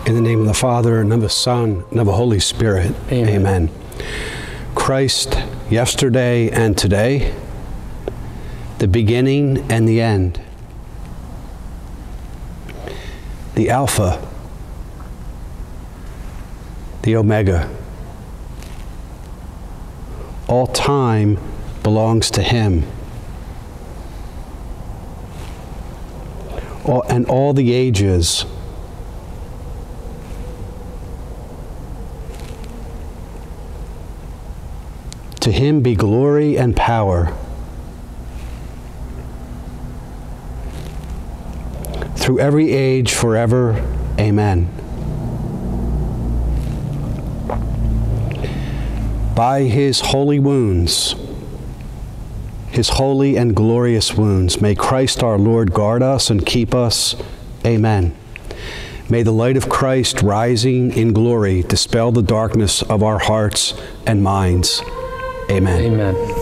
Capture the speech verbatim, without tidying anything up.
In the name of the Father, and of the Son, and of the Holy Spirit. Amen. Amen. Christ, yesterday and today, the beginning and the end, the Alpha, the Omega. All time belongs to Him. All, and all the ages to Him be glory and power through every age forever. Amen. By His holy wounds, His holy and glorious wounds, may Christ our Lord guard us and keep us. Amen. May the light of Christ rising in glory dispel the darkness of our hearts and minds. Amen. Amen.